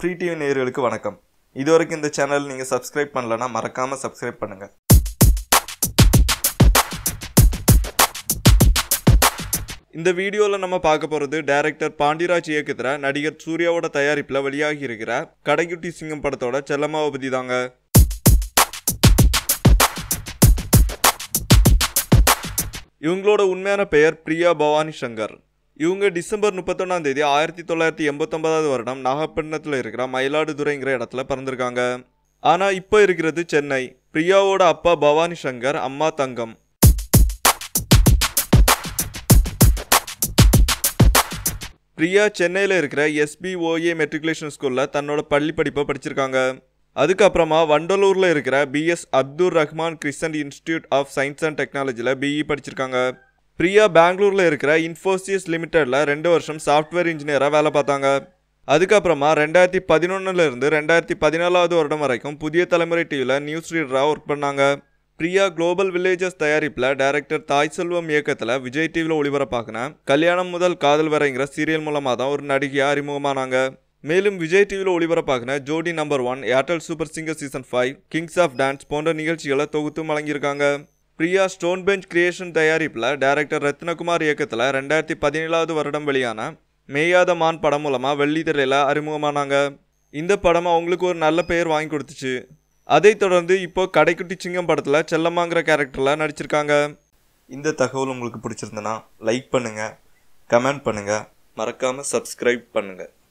Free TV நேயர்களுக்கு வணக்கம். இதுவரைக்கும் இந்த சேனல் நீங்க சப்ஸ்கிரைப் பண்ணலனா மறக்காம சப்ஸ்கிரைப் பண்ணுங்க. இந்த வீடியோல நம்ம பார்க்க போறது டைரக்டர் பாண்டிராஜ் இயக்கத்துல நடிகர் சூர்யாவோட தயாரிப்புல வெளியாகி இருக்கிற கடைக்குட்டி சிங்கம் படத்தோட செல்லம்மாவை பத்தி தாங்க. இவங்களோட உண்மையான பெயர் பிரியா பவானி சங்கர். இவங்க டிசம்பர் 31 தேதி 1989 வருடம் நாகப்பட்டினத்தில் இருக்கிற மயிலாடுதுறைங்கிற இடத்துல பிறந்திருக்காங்க. ஆனா இப்போ இருக்கிறது சென்னை. பிரியாவோட அப்பா பவானி சங்கர், அம்மா தங்கம். பிரியா சென்னையில் இருக்கிற SBOA மெட்ரிகுலேஷன் ஸ்கூலில் தன்னோட பள்ளி படிப்பை படிச்சிருக்காங்க. அதுக்கப்புறமா வண்டலூரில் இருக்கிற BS Abdul Rahman crescent institute of science and டெக்னாலஜியில் BE படிச்சிருக்காங்க. பிரியா பெங்களூரில் இருக்கிற இன்ஃபோசிஸ் லிமிடெடில் 2 வருஷம் சாஃப்ட்வேர் இன்ஜினியராக வேலை பார்த்தாங்க. அதுக்கப்புறமா 2011 2014 வருடம் வரைக்கும் புதிய தலைமுறை டிவியில் நியூஸ் ரீடராக ஒர்க் பண்ணாங்க. பிரியா குளோபல் வில்லேஜஸ் தயாரிப்பில் டைரக்டர் தாய் செல்வம் இயக்கத்தில் விஜய் டிவியில் ஒளிபரப்பாகின கல்யாணம் முதல் காதல் வரைங்கிற சீரியல் மூலமாக தான் ஒரு நடிகையாக அறிமுகமானாங்க. மேலும் விஜய் டிவியில் ஒளிபரப்பாகின Jodi number 1, Airtel super singer season 5, kings of dance போன்ற நிகழ்ச்சிகளை தொகுத்து வழங்கியிருக்காங்க. பிரியா ஸ்டோன் பெஞ்ச் கிரியேஷன் தயாரிப்பில் டைரக்டர் ரத்னகுமார் இயக்கத்தில் 2017 வருடம் வெளியான மேயாத மான் படம் மூலமாக வெள்ளித்திரையில் அறிமுகமானாங்க. இந்த படம் அவங்களுக்கு ஒரு நல்ல பெயர் வாங்கி கொடுத்துச்சு. அதைத் தொடர்ந்து இப்போ கடைக்குட்டி சிங்கம் படத்தில் செல்லம்மாங்கிற கேரக்டரில் நடிச்சிருக்காங்க. இந்த தகவல் உங்களுக்கு பிடிச்சிருந்தனா லைக் பண்ணுங்கள், கமெண்ட் பண்ணுங்கள், மறக்காமல் சப்ஸ்கிரைப் பண்ணுங்கள்.